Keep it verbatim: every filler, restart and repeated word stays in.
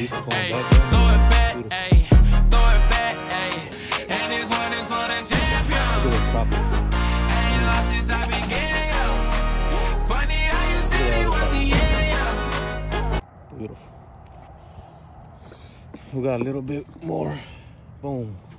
Ay, throw it back, ay, throw it back, ay. And this one is for the champion. Ain't lost since I began, yo. Funny how you said it was a yeah, yo. Beautiful. We got a little bit more. Boom.